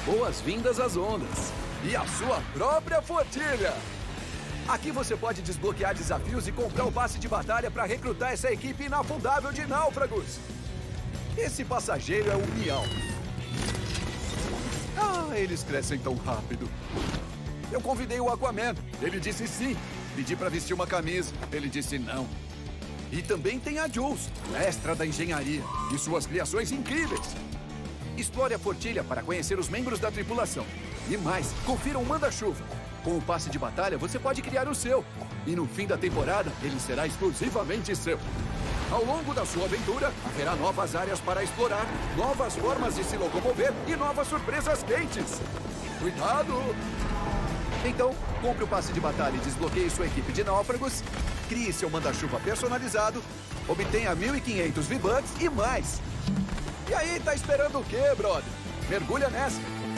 Boas-vindas às ondas e à sua própria flotilha! Aqui você pode desbloquear desafios e comprar o passe de batalha para recrutar essa equipe inafundável de náufragos. Esse passageiro é o Miau. Ah, eles crescem tão rápido. Eu convidei o Aquaman. Ele disse sim. Pedi para vestir uma camisa. Ele disse não. E também tem a Jules, mestra da engenharia, e suas criações incríveis. Explore a fortilha para conhecer os membros da tripulação. E mais, confira um manda-chuva. Com o passe de batalha, você pode criar o seu. E no fim da temporada, ele será exclusivamente seu. Ao longo da sua aventura, haverá novas áreas para explorar, novas formas de se locomover e novas surpresas quentes. Cuidado! Então, compre o passe de batalha e desbloqueie sua equipe de náufragos, crie seu manda-chuva personalizado, obtenha 1.500 V-Bucks e mais. E aí, tá esperando o quê, brother? Mergulha nessa!